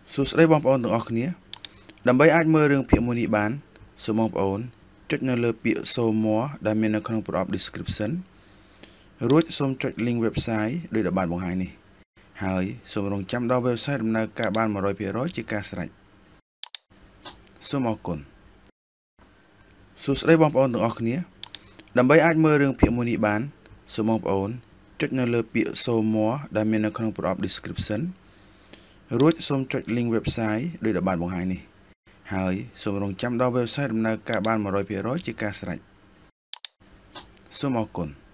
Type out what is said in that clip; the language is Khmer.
សួស្តីបងប្អូនទាំងអស់គ្នាដើម្បីអាចមើលរឿងភាគមួយនេះបានសូមបងប្អូនចុចនៅលើពាក្យ Show More ដែលមាននៅក្នុងប្រអប់ description រួចសូមចុច link website ដោយដែលបានបង្ហាញនេះហើយសូមរងចាំដល់ website ដំណើរការបាន 100% ជាការស្រេចសូមអរគុណសួស្តីបងប្អូនទាំងអស់គ្នាដើម្បីអាចមើលរឿងភាគមួយនេះបានសូមបងប្អូនចុចនៅលើពាក្យ Show More ដែលមាននៅក្នុងប្រអប់ description រួចសូមចុច link website ដោយដែលបានបង្ហាញនេះហើយសូមរងចាំដល់ website ដំណើរការបាន 100% ជាការស្រេចសូមអរគុណ